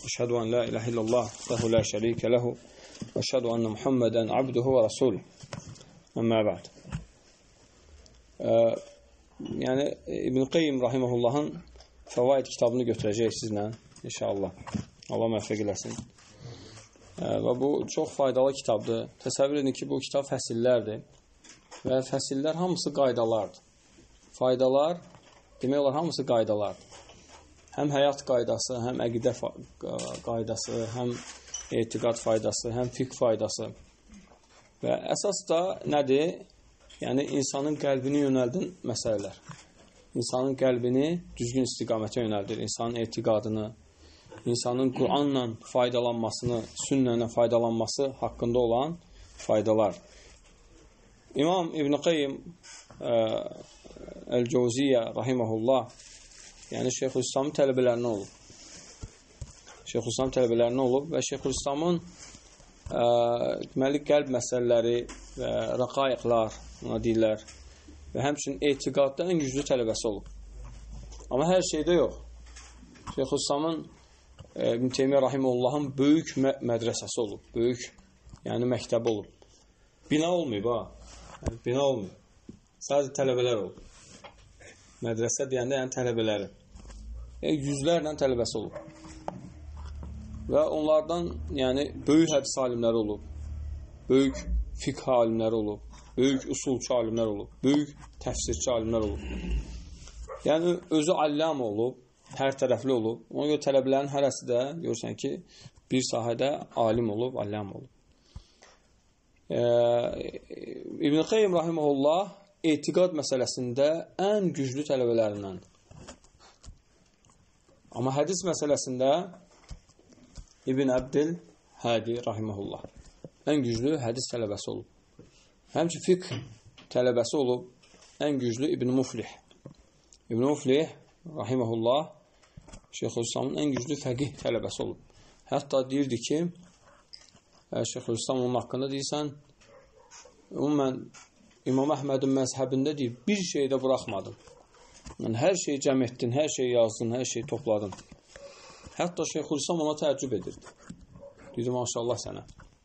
Əşhədü ən la ilahə illallah vəhü la şərikə ləhu və əşhədü ənə Muhammədən abduhu və rasulü. Əmmə bə'd. Yəni İbn Qayyim rahimehullahın Fəvaid kitabını götürəcəyik sizlə inşallah. Allah müvəffəq eləsin. Və bu çox faydalı kitabdır. Təsəvvür edin ki, bu kitab fəsillərdir və fəsillər hamısı qaydalardır. Faydalar demək olar hamısı qaydalardır. Həm həyat qaydası, həm əqidə qaydası, həm etiqad faydası, həm fiqh faydası. Və əsas da nədir? Yəni, insanın qəlbini yönəldən məsələlər. İnsanın qəlbini düzgün istiqamətə yönəldir. İnsanın etiqadını, insanın Qur'anla faydalanmasını, sünnənlə faydalanması haqqında olan faydalar. İmam İbn Qayyim Əl-Cəvziyyə rahimehullah, yəni Şeyxülislamın tələbələrindən olub. Şeyxülislam tələbələrindən olub və Şeyxülislamın deməli qəlb məsələləri və rəqaiqlar, ona deyirlər, və həmçinin etiqadda ən güclü tələbəsi olub. Amma hər şeydə yox. Şeyxülislamın İbn Teymiyyə rahimehullahın böyük mədrəsəsi olub, böyük, yəni məktəbi olub. Bina olmayıb ha, yəni bina olmayıb. Sadəcə tələbələr olub. Mədrəsə deyəndə yəni tələbələri. Yüzlərlə tələbəsi olub. Və onlardan yəni böyük hədis alimləri olub, böyük fiqh alimləri olub, böyük usulçu alimlər olub, böyük təfsirçi alimlər olub. Yəni özü alləm olub, hər tərəfli olub. Ona görə tələbələrin hərəsi də görürsən ki, bir sahədə alim olub, alləm olub. İbn Qayyim rahimehullah etiqad məsələsində ən güclü tələbələrindəndir. Amma hədis məsələsində İbn Abdil Hadi rahimehullah ən güclü hədis tələbəsi olub. Həmçinin fiqh tələbəsi olub ən güclü İbn Muflih. İbn Muflih rahimehullah Şeyxülislamın ən güclü fəqih tələbəsi olub. Hətta deyirdi ki, Şeyxülislam onun haqqında deyirsən, mən İmam Əhmədin məzhəbində deyir, bir şey də buraxmadın. Yəni, hər şeyi cəm etdin, hər şeyi yazdın, hər şeyi topladın. Hətta Şeyxülislam ona təəccüb edirdi. Deyir, maşallah sənə.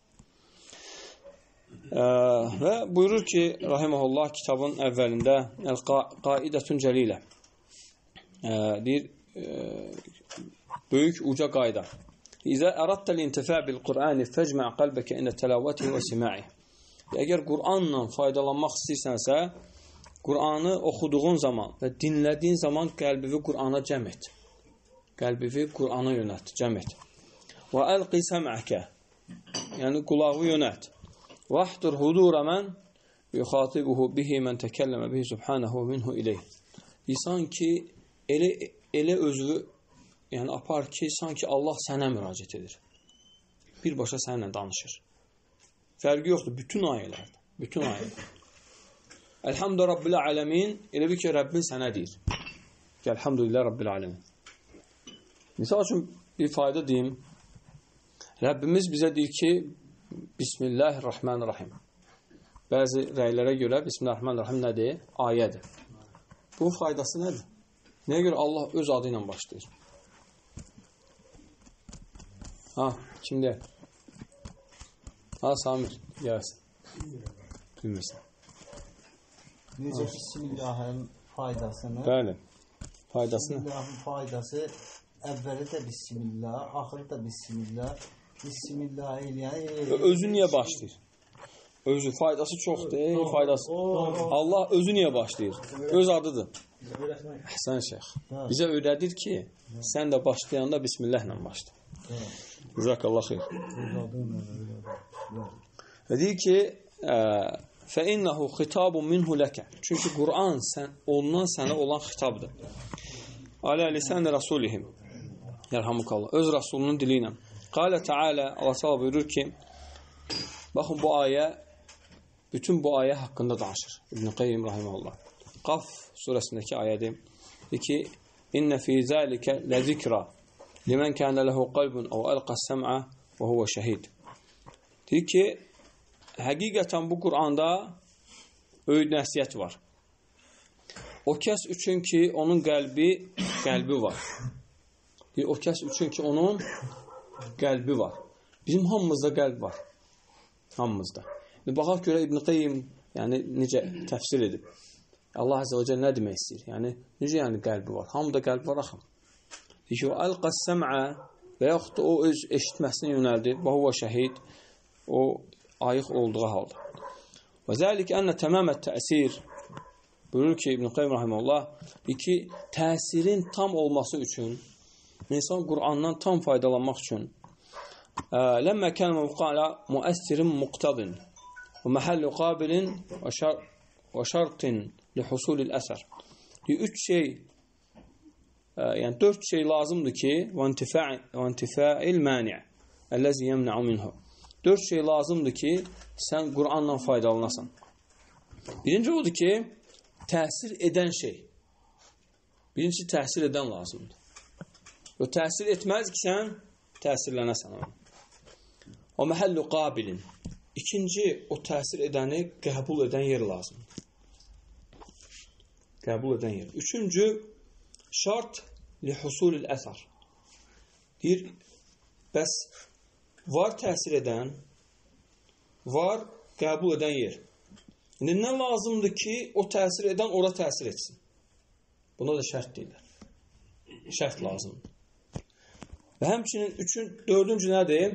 Və buyurur ki, rahiməhullah kitabın əvvəlində Əl-Qaidətun Cəlilə deyir, böyük uca qayda. İzə əraddəl intifə bil-Qur'ani fəcmə qəlbəkə inə təlavəti və sima'i. Əgər Qur'anla faydalanmaq istəyirsənsə, Qur'anı oxuduğun zaman və dinlədiyin zaman qəlbivi Qur'ana cəm et. Qəlbivi Qur'ana yönət, cəm et. Və əlqi səm'əkə, yəni qulağı yönət. Və ahdur hudura mən yuxatibuhu bihi mən təkəlləmə bihi subhanahu minhu ileyh. İnsan ki, elə özü yəni apar ki, sanki Allah sənə müraciət edir. Birbaşa sənlə danışır. Fərqi yoxdur, bütün ayələrdə. Bütün ayələr. Elhamdü Rabbil aləmin, elə bir ki, Rəbbin sənə deyir. Ki, elhamdülillah Rabbil aləmin. Misal üçün bir fayda deyim. Rəbbimiz bizə deyir ki, Bismillahirrahmanirrahim. Bəzi rəylərə görə Bismillahirrahmanirrahim nədir? Ayədir. Bu faydası nədir? Nəyə görə Allah öz adı ilə başlayır? Ha, kimdə? Ha, Samir, gəlsin. Bilmirsən. Necə Bismillahın faydasını? Bəli, faydasını. Bismillahın faydası əvvəli də Bismillah, axırı da Bismillah. Bismillah eləyən. Özü niyə başlayır? Özü, faydası çoxdur, faydası. Allah özü niyə başlayır? Öz adıdır. Əhsən şeyx. Bizə öyrədir ki, sən də başlayanda Bismillahla başla. Cəzakallah xeyr. Və deyir ki, فَإِنَّهُ خِتَابٌ مِنْهُ لَكَ. Çünki Qur'an ondan sənə olan xitabdır. Alə lisan rasulihim. Yerhamukallah. Öz Rasulunun dili ilə. Qalə Teala, Allah Teala buyurur ki, baxın bu ayə, bütün bu ayə haqqında danışır. İbn Qayyim rahimehullah. Qaf surəsindəki ayədir. Deyir ki, İnnə fī zəlikə ləzikra limən kənə ləhu qalbun əv əlqəs səm'ə və huvə şəhid. Deyir ki, həqiqətən bu Qur'anda öyüd nəsiyyət var. O kəs üçün ki, onun qəlbi var. O kəs üçün ki, onun qəlbi var. Bizim hamımızda qəlb var. Hamımızda. Baxaq görə İbn Qayyim yəni necə təfsir edib. Allah Azze ve Celle nə demək istəyir? Yəni necə yəni qəlbi var? Hamıda qəlb var axı. Deyir ki, "Alqas sam'a" və yaxud da o öz eşitməsinə yönəldi. Və huwa şəhid. O ayıq olduğu halda. Və zəlik ənə təmamət təsir. Buyurur ki İbn Qayyim rahimehullah, ki təsirin tam olması üçün, insan Qur'andan tam faydalanmaq üçün ləmmə kən muvqala müəssirin muqtadin və məhəlli qabilin və şartin lihusulil əsər. Üç şey, yəni dörd şey lazımdır ki və intifa'il mani' əlləzi yemna'u minhu. Dörd şey lazımdır ki sən Qur'andan faydalanasan. Birinci odur ki təsir edən şey. Birincisi təsir edən lazımdır. O təsir etməz ki sən təsirlənəsən ona. O məhəlli qabilin. İkinci, o təsir edəni qəbul edən yer lazımdır. Qəbul edən yer. Üçüncü, şart lihusulil əsər. Deyir, bəs var təsir edən, var qəbul edən yer. İndi nə lazımdır ki, o təsir edən ora təsir etsin? Buna da şərt deyirlər. Şərt lazımdır. Və həmçinin dördüncü nədir?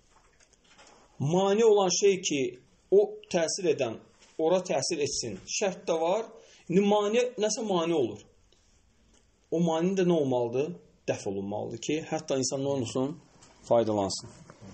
Mani olan şey ki, o təsir edən ora təsir etsin. Şərt də var. İndi nəsə mani olur. O mani də nə olmalıdır? Dəf olunmalıdır ki, hətta insan nə olsun? Faydalansın.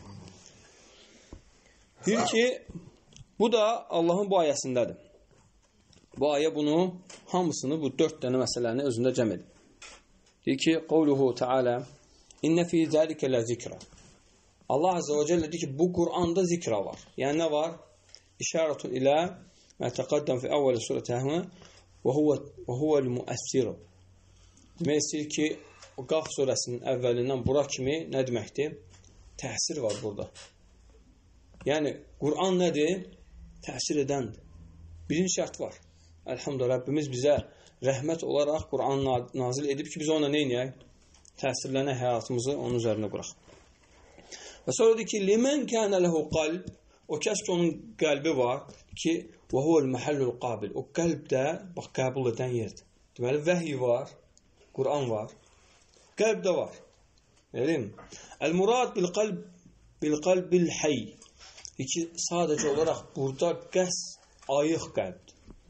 Deyir ki, bu da Allahın bu ayəsindədir. Bu ayə bunu, hamısını, bu dörd dənə məsələni özündə cəm edib. Deyir ki, qavluhu Teala İnnə fi zəlikə lə zikra. Allah Azze ve Celle deyir ki, bu Qur'anda zikra var. Yəni nə var? İşaretun ilə mə təqaddəm fi əvvəli surətəhmə və huvəl müəssiru. Demək istəyir ki, o Qaf surəsinin əvvəlindən bura kimi nə deməkdir? Təsir var burada. Yəni, Qur'an nədir? Təsir edəndir. Birinci şərt var. Elhamdülillah, Rəbbimiz bizə rəhmət olaraq Qur'an nazil edib ki, biz ona neynəyək? Təsirlənə həyatımızı onun üzərində quraq. Və sonra deyir ki, limən kənə ləhu qalb, o kəs ki, onun qəlbi var ki, və huvəl məhəllül qabil. O qəlbdə, bax, qəbul edən yerdir. Deməli, vəhiy var, Qur'an var, qəlb də var. Eləyim? Əl-murad bil-qalb bil-həy. Deyir ki, sadəcə olaraq burada qəs ayıq qəlbdir.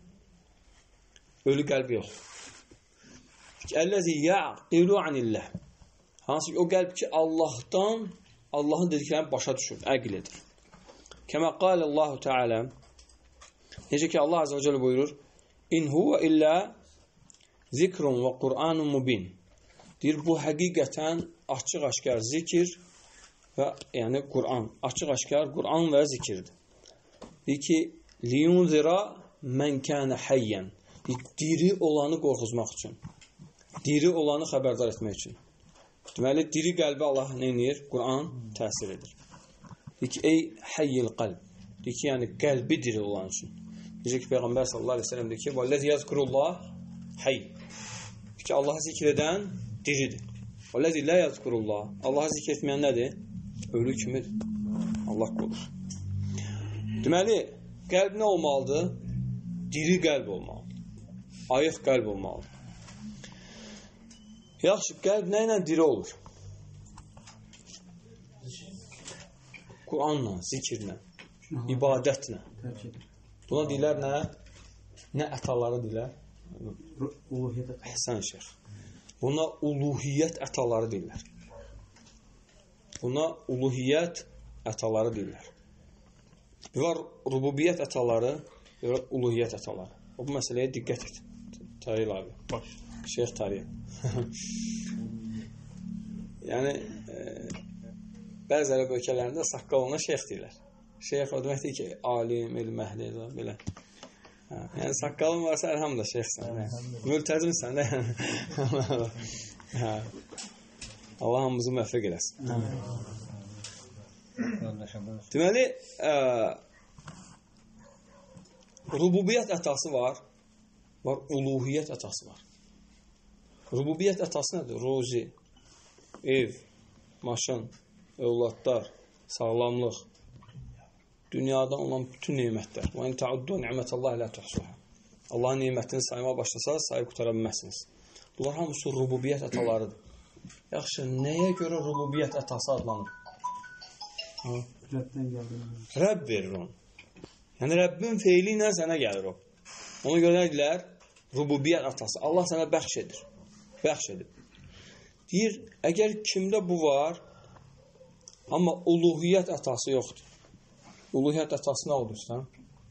Ölü qəlb yox. Əlləzi yəqilu anilləh. Hansı ki, o qəlb ki, Allahın dediklərini başa düşür, əqil edir. Kəmə qaləllahu Teala, necə ki, Allah Azze ve Celle buyurur, İn huvə illə zikrun və Qur'anun mubin. Deyir, bu həqiqətən açıq-aşkar zikir və yəni Qur'an. Açıq-aşkar Qur'an və zikirdir. Deyir ki, liyunzira mən kənə həyyən. Diri olanı qorxuzmaq üçün. Diri olanı xəbərdar etmək üçün. Deməli, diri qəlbi Allah nə edir? Qur'an təsir edir. Deyir ki, ey həyyil qəlb. Deyir ki, yəni qəlbi diri olan üçün. Necə ki, Peyğəmbər sallallahu aleyhi ve sellem deyir ki, وَالَّذِي يَذْكُرُ اللّٰهِ həy. Deyir ki, Allah'ı zikr edən diridir. وَالَّذِي لَا يَذْكُرُ اللّٰهِ. Allah'ı zikr etməyən nədir? Ölü kimidir. Allah qorusun. Deməli, qəlb nə olmalıdır? Diri qəlb olmalıdır. Ayıq qəlb olmalıdır. Yaxşı, qəlb nə ilə diri olur? Qur'anla, zikirlə, ibadətlə. Buna deyilər nə? Nə ətaları deyilər? Əhsən şeyx. Buna uluhiyyət ətaları deyilər. Buna uluhiyyət ətaları deyilər. Bir var rububiyyət ətaları, bir var uluhiyyət ətaları. O bu məsələyə diqqət et. Tarih abi. Baş. Şeyx tarih. Yəni bəzi ərəb ölkələrində saqqal ona şeyx deyirlər. Şeyx o deməkdir ki, alim, elm əhli belə. Yəni saqqalın varsa əlhamdülillah şeyxsən. Mültəzimsən də. Allah hamımızı müvəffəq eləsin. Deməli, rububiyyət ətası var, uluhiyyət ətası var. Rububiyyət ətası nədir? Ruzi, ev, maşın, övladlar, sağlamlıq, dünyada olan bütün nemətlər. Və in ta'uddu ni'metallahi la tuhsuha. Allahın nemətini saymağa başlasaz, sayıb qutara bilməzsiniz. Bunlar hamısı rububiyyət ətalarıdır. Yaxşı, nəyə görə rububiyyət ətası adlanır? Rəbdən gəlir. Rəbb verir onu. Yəni, Rəbbin feili ilə sənə gəlir o. Ona görə deyirlər, rububiyyət atası. Allah sənə bəxş edir. Bəxş edib. Deyir, əgər kimdə bu var, amma uluhiyyət atası yoxdur. Uluhiyyət atası nə olur sən?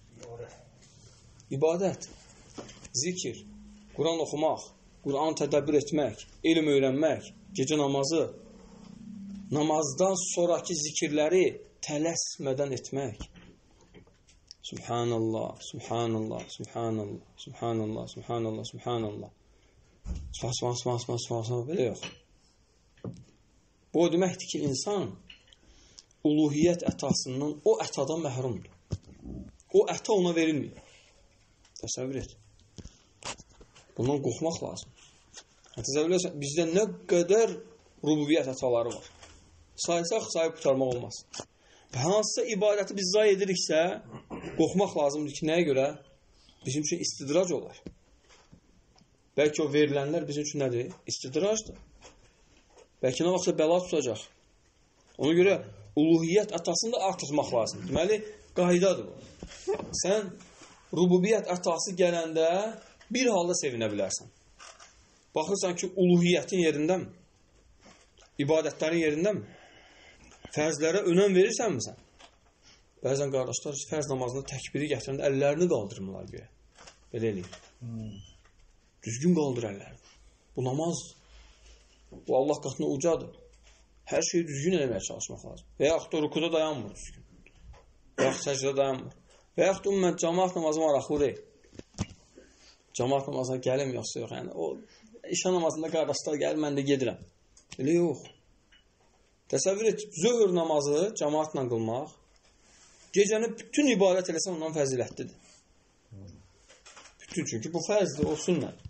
İbadət, zikir, Quran oxumaq, Quran tədəbbür etmək, elm öyrənmək, gecə namazı, namazdan sonraki zikirləri tələsmədən etmək. Subhanallah, Subhanallah, Subhanallah, Subhanallah, Subhanallah, Subhanallah. Subhanallah, belə yox. Bu o deməkdir ki, insan uluhiyyət ətasından o ətadan məhrumdur. O əta ona verilmir. Təsəvvür et. Bundan qorxmaq lazım. Təsəvvür et, bizdə nə qədər rububiyyət ətaları var. Saysaq, sayıb qutarmaq olmaz. Və hansısa ibadəti biz zayi ediriksə, qorxmaq lazımdır ki, nəyə görə? Bizim üçün istidrac olar. Bəlkə o verilənlər bizim üçün nədir? İstidracdır. Bəlkə nə vaxtsa bəla tutacaq. Ona görə uluhiyyət ətasını da artırmaq lazımdır. Deməli, qaydadır bu. Sən rububiyyət ətası gələndə bir halda sevinə bilərsən. Baxırsan ki, uluhiyyətin yerindəmi? İbadətlərin yerindəmi? Fərzlərə önəm verirsənmi sən? Bəzən qardaşlar fərz namazında təkbiri gətirəndə əllərini qaldırmırlar göyə. Belə eləyir. Düzgün qaldır əllərini. Bu namaz, bu Allah qatında ucadır. Hər şeyi düzgün eləməyə çalışmaq lazım. Və yaxud da rukuda dayanmır düzgün. Və yaxud səcdə dayanmır. Və yaxud ümumən cəmaat namazı maraqlı deyil. Cəmaat namazına gəlim yoxsa yox. Yəni, o işə namazında qardaşlar gəlir, mən də gedirəm. Elə yox. Təsəvvür et, zöhr namazı cəmaatla qılmaq, gecəni bütün ibadət eləsən ondan fəzilətlidir. Bütün, çünki bu fərzdir, o sünnədir.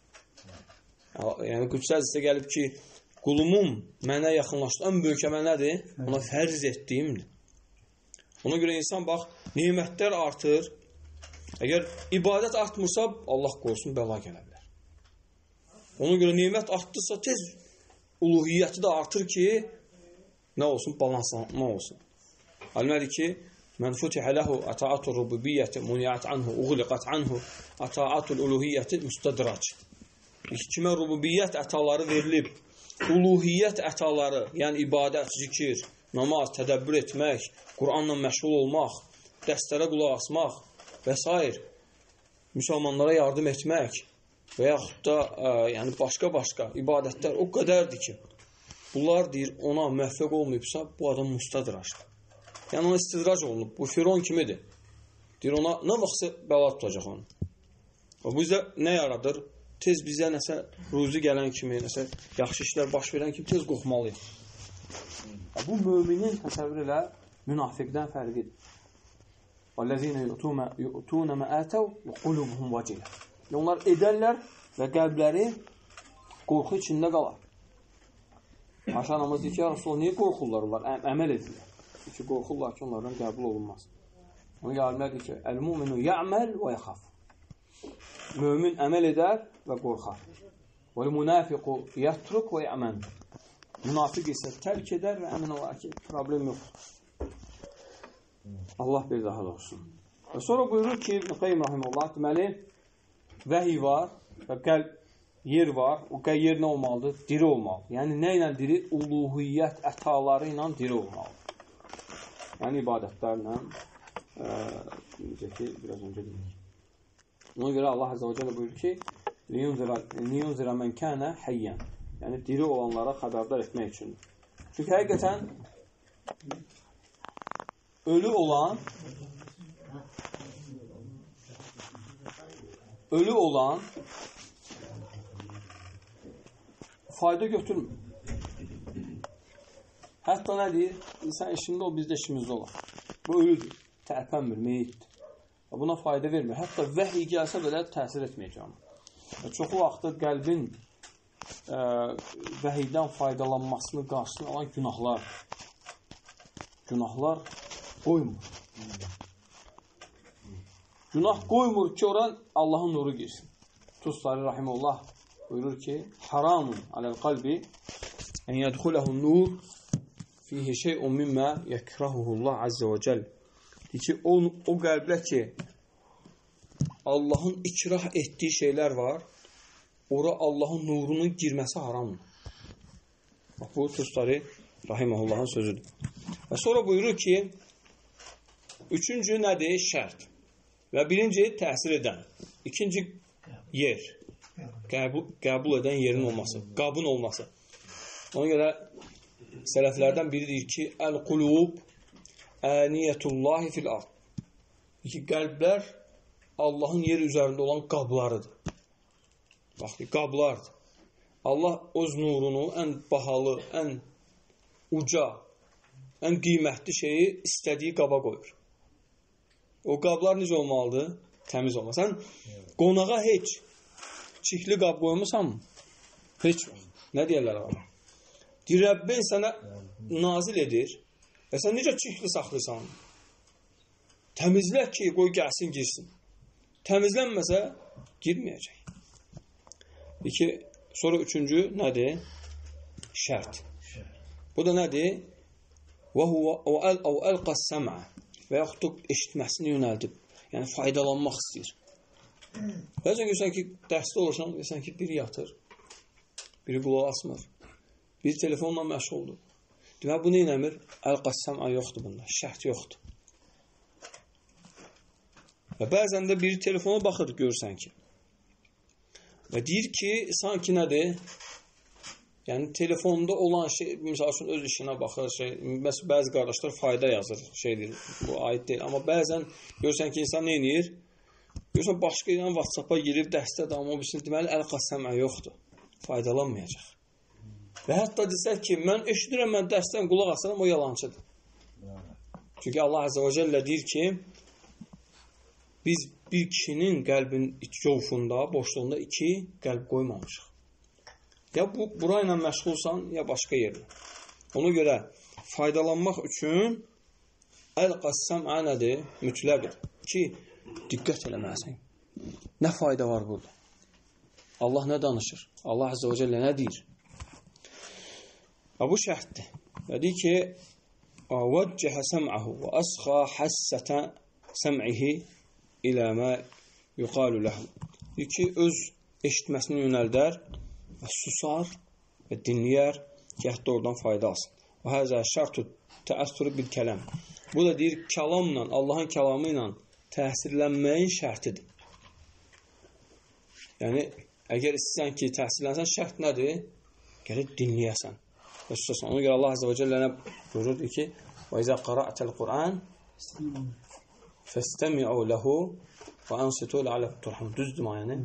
Yəni, Qüdsə hədisdə gəlib ki, qulumum mənə yaxınlaşdı, ən böyük əməl nədir? Ona fərz etdiyimdir. Ona görə insan, bax, nemətlər artır. Əgər ibadət artmırsa, Allah qorusun, bəla gələ bilər. Ona görə nemət artdırsa, tez uluhiyyəti də artır ki, nə olsun? Balanslanma olsun. Alimlədir ki, mən futihə ləhu ata'atul rububiyyəti muniyyət anhu, uğliqat anhu, ata'atul uluhiyyəti müstədrac. Kimə rububiyyət ətaları verilib, uluhiyyət ətaları, yəni ibadət, zikir, namaz, tədəbbür etmək, Quranla məşğul olmaq, dərslərə qulaq asmaq və s. müsəlmanlara yardım etmək və yaxud da yəni başqa ibadətlər o qədərdir ki, bunlar deyir, ona müvəffəq olmayıbsa, bu adam müstədracdır. Yəni ona istidrac olunub, bu Firon kimidir. Deyir, ona nə vaxtsa bəla tutacaq onu. Bu bizdə nə yaradır? Tez bizə nəsə ruzi gələn kimi, nəsə yaxşı işlər baş verən kimi tez qorxmalıyıq. Bu müminin təsəvvür elə münafiqdən fərqidir. وَالَّذِينَ يُؤْتُونَ مَا آتَوْا وَقُلُوبُهُمْ وَجِلَةٌ. Onlar edərlər və qəlbləri qorxu içində qalar. Aşağı namaz deyir ki, ya Rasulullah, niyə qorxurlar onlar? Əməl edirlər. Çünki qorxurlar ki, onlardan qəbul olunmaz. Ona gəlmər deyir ki, əl-müminu ya'məl və yaxaf. Mömin əməl edər və qorxar. وَالْمُنَافِقُ يَتْرُكْ وَيَأْمَنْ. Münafiq isə tərk edər və əmin olar ki, problem yoxdur. Allah bir daha da olsun. Və sonra buyurur ki, İbn Qayyim rahimehullah, deməli, vəhiy var və qəlb yer var. O yer nə olmalıdır? Diri olmalıdır. Yəni, nə ilə diri? Uluhiyyət ətaları ilə diri olmalıdır. Yəni, ibadətlərlə, necə ki, biraz öncə dedik. Ona görə Allah Azze və Cəllə buyurur ki, liyunzira mən kənə həyyən. Yəni, diri olanlara xəbərdar etmək üçündür. Çünki həqiqətən ölü olan fayda götürmür. Hətta nə deyir? İnsan işində o, bizdə işimizdə olar. Bu ölüdür, tərpənmir, meyitdir. Buna fayda vermir. Hətta vəhiy gəlsə belə təsir etməyəcək. Çoxu vaxtı qəlbin vəhiydən faydalanmasını qarşısını alan günahlar. Günahlar qoymur. Günah qoymur ki, oran Allahın nuru girsin. Tustari rahimullah buyurur ki, haramun aləl qalbi en yədxuləhun nur fihi şey'un mimma yekrahuhullah azze ve cel. Ki, o qəlblə ki, Allahın ikrah etdiyi şeylər var, ora Allahın nurunun girməsi haramdır. Bax, bu Tustari rahimullahın sözüdür. Və sonra buyurur ki, üçüncü nədir? Şərt. Və birinci təsir edən. İkinci yer. Qəbul edən yerin olması. Qabın olması. Ona görə sələflərdən biri deyir ki, Əl-qulub əniyətullahi fil-ard. İki qəlblər Allahın yer üzərində olan qablarıdır. Bax, qablardır. Allah öz nurunu ən bahalı, ən uca, ən qiymətli şeyi istədiyi qaba qoyur. O qablar necə olmalıdır? Təmiz olmalı. Sən qonağa heç çirkli qab qoymusan mı? Heç vaxt. Nə deyərlər ona? Deyir, Rəbbin sənə nazil edir və sən necə çirkli saxlayırsan? Təmizlə ki, qoy gəlsin, girsin. Təmizlənməsə, girməyəcək. İki, sonra üçüncü nədir? Şərt. Bu da nədir? O əlqəs səmə və yaxud da eşitməsini yönəldib. Yəni, faydalanmaq istəyir. Bəzən görsən ki, dərsdə olursan, görsən ki, biri yatır, biri qulaq asmır, biri telefonla məşğuldur. Demək, bu neynəmir? Əlqəs səmə yoxdur bunda, şərt yoxdur. Və bəzən də biri telefona baxır, görürsən ki. Və deyir ki, sanki nədir? Yəni, telefonda olan şey, misal üçün, öz işinə baxır, bəzi qardaşlar fayda yazır, bu aid deyil. Amma bəzən görürsən ki, insan neynir? Görürsən, başqa ilə WhatsApp-a girib, dəstə damı, o birisini deməli, əl-qassəmə yoxdur. Faydalanmayacaq. Və hətta desək ki, mən eşidirəm, mən dəstdən qulaq asıram, o yalancıdır. Çünki Allah Azze və Cəllə deyir ki, biz bir kişinin qəlbin yovfunda, boşluğunda iki qəlb qoymamışıq. Ya burayla məşğulsan, ya başqa yerlə. Ona görə faydalanmaq üçün əl-qassəmə nədir? Mütləqdir. Ki, diqqət eləməlisən. Nə fayda var burada? Allah nə danışır? Allah Azze və Cəllə nə deyir? Və bu şərtdir. Və deyir ki, وَوَجَّهَ سَمْعَهُ وَأَسْخَى حَسَّةَ سَمْعِهِ ilə mə yuqalu ləhu. Deyir ki, öz eşitməsini yönəldər və susar və dinləyər ki, hətta oradan fayda alsın. Və həzə şərtu təəssürü bil kələm. Bu da deyir, kəlamla, Allahın kəlamı ilə təsirlənməyin şərtidir. Yəni, əgər istəysən ki, təsirlənsən, şərt nədir? Gəlib dinləyəsən və susasan. Ona görə Allah Azze və Cəllə nə buyurur ki, وَإِذَا قَرَأْتَ الْقُرْآنِ فَاسْتَمِعُوا لَهُ وَأَنْصِتُوا لَعَلَكُمْ تُرْحَمُونَ. Düzdür mü yəni?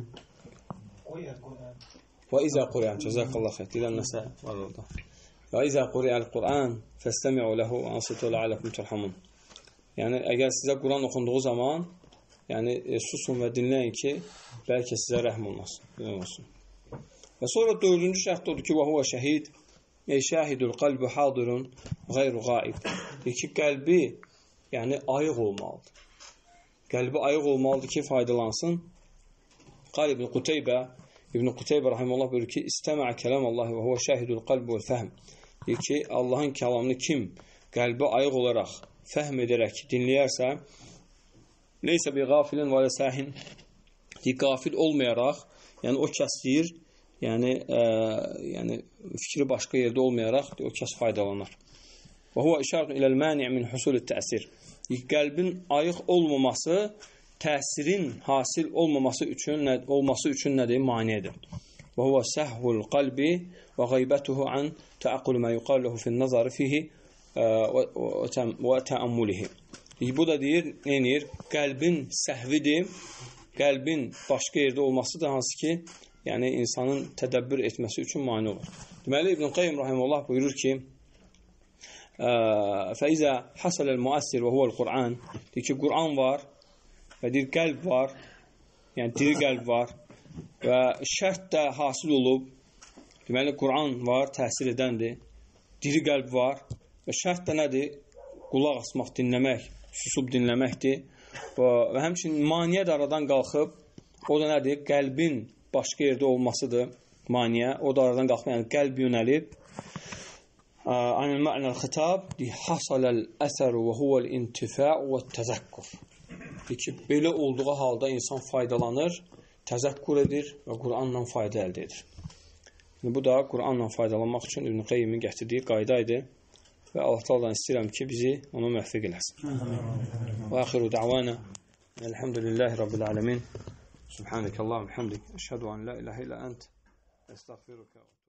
وَإِذَا قُرِئَ Cəzəkallah xeyr. Deyilən nəsə var orada. وَإِذَا قُرِئَ الْقُرْآنِ فَاسْتَمِعُوا لَهُ وَأَنْصِتُوا لَعَلَكُمْ تُرْحَمُونَ. Yəni, əgər sizə Quran oxunduğu zaman, yəni, susun və dinləyin ki, bəlkə sizə rəhm olsun. Və sonra dördüncü şərt odur ki, وَهُوَ şəhid شَاهِدُ الْقَلْبُ حَاضِرٌ غَيْرُ غَائِبٌ. Deyir ki, qəlbi, yəni, ayıq olmalıdır. Qəlbi ayıq olmalıdır ki, faydalansın. Qal İbn Qutaybə rahimehullah buyurur ki, İstəmə kəlamallahi və huve şahidul qalb və fəhm. Deyir ki, Allahın kəlamını kim qəlbi ayıq olaraq, fəhm edərək dinləyərsə, neysə bir qafilin və səhin, deyir, qafil olmayaraq, yəni o kəs deyir, yəni fikri başqa yerdə olmayaraq, deyir, o kəs faydalanır. Və huve işarətun iləl mani' min husulü təsir. Qəlbin ayıq olmaması, təsirin hasil olması üçün nədir? Maniədir. Və huve səhvul qalbi və qaybətuhu an təəqqül mə yuqalluhu fin nazarı fihi və təəmmulihi. Bu da deyir, neyir? Qəlbin səhvidir, qəlbin başqa yerdə olmasıdır, hansı ki, yəni insanın tədəbbür etməsi üçün mani olur. Deməli, İbn Qayyim rahimehullah buyurur ki, فَإِذَا حَسَلَ الْمُؤَثِّرِ وَهُوَ الْقُرْآنِ. Deyir ki, Qur'an var və deyir, qəlb var, yəni diri qəlb var və şərt də hasil olub. Deməli, Qur'an var, təsir edəndir, diri qəlb var və şərt də nədir? qulaq asmaq, dinləmək, susub dinləməkdir. Və həmçinin maniyə də aradan qalxıb, o da nədir? Qəlbin başqa yerdə olmasıdır. Maniyə, o da aradan qalxıb, yəni qəlb yönəlib. Anil ma'nəl xitab hasaləl əsəru və huvəl intifa'u və təzəkkur. Ki, belə olduğu halda insan faydalanır, təzəkkur edir və Qur'anla fayda əldə edir. Bu da Qur'anla faydalanmaq üçün İbn Qeyyimin gətirdiyi qayda idi və Allah Taala'dan istəyirəm ki, bizi ona müvəffəq eləsin. Və axiru da'vana elhamdülillahi rabbil alamin. Subhanakallahumma hamdik, əşhədu an la ilahe illə ent, əstəğfiruka.